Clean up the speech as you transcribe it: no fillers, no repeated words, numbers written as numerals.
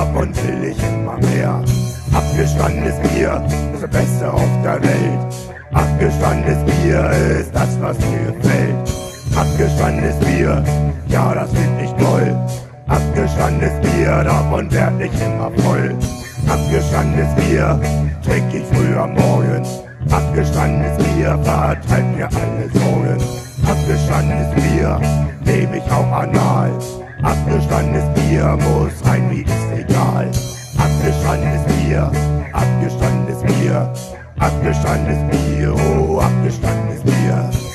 davon will ich immer mehr. Abgestandenes Bier ist das Beste auf der Welt. Abgestandenes Bier ist das, was mir gefällt. Abgestandenes Bier, ja, das find ich toll. Abgestandenes Bier, davon werd ich immer voll. Abgestandenes Bier trink ich früh am Morgen. Abgestandenes Bier vertreibt mir alle Sorgen. Abgestandenes Bier nehm ich auch anal. Abgestandenes Bier muss rein, wie ist egal. Abgestandenes Bier, abgestandenes Bier, abgestandenes Bier, oh, abgestandenes Bier.